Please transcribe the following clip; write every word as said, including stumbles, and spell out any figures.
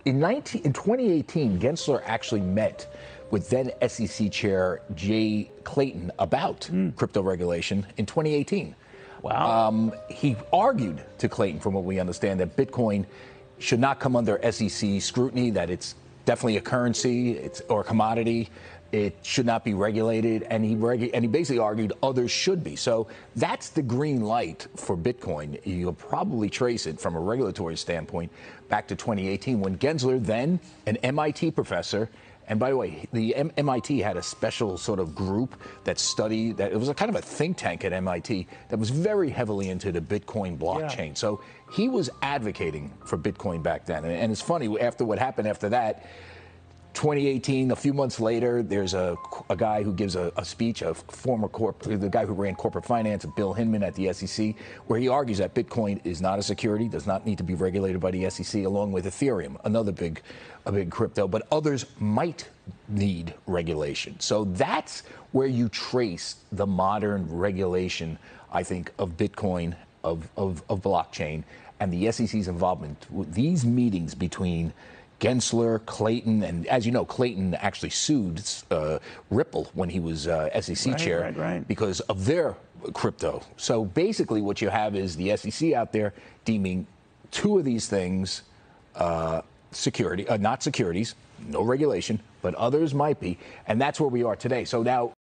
In, nineteen, in twenty eighteen, Gensler actually met with then S E C Chair Jay Clayton about mm. crypto regulation in twenty eighteen. Wow. Um, he argued to Clayton, from what we understand, that Bitcoin should not come under S E C scrutiny, that it's definitely a currency it's, or a commodity. It should not be regulated, and he regu- and he basically argued others should be. So that's the green light for Bitcoin. You'll probably trace it from a regulatory standpoint back to twenty eighteen, when Gensler, then an M I T professor, and by the way, the M- MIT had a special sort of group that studied, that it was a kind of a think tank at M I T that was very heavily into the Bitcoin blockchain. Yeah. So he was advocating for Bitcoin back then. And, and it's funny, after what happened after that, twenty eighteen, a few months later, there's a, a guy who gives a, a speech, a former corp, the guy who ran corporate finance, Bill Hinman at the S E C, where he argues that Bitcoin is not a security, does not need to be regulated by the S E C, along with Ethereum, another big, a big crypto, but others might need regulation. So that's where you trace the modern regulation, I think, of Bitcoin, of, of, of blockchain, and the S E C's involvement. These meetings between Gensler, Clayton, and as you know, Clayton actually sued uh, Ripple when he was uh, S E C right, chair right, right. because of their crypto. So basically what you have is the S E C out there deeming two of these things uh, security, uh, not securities, no regulation, but others might be. And that's where we are today. So now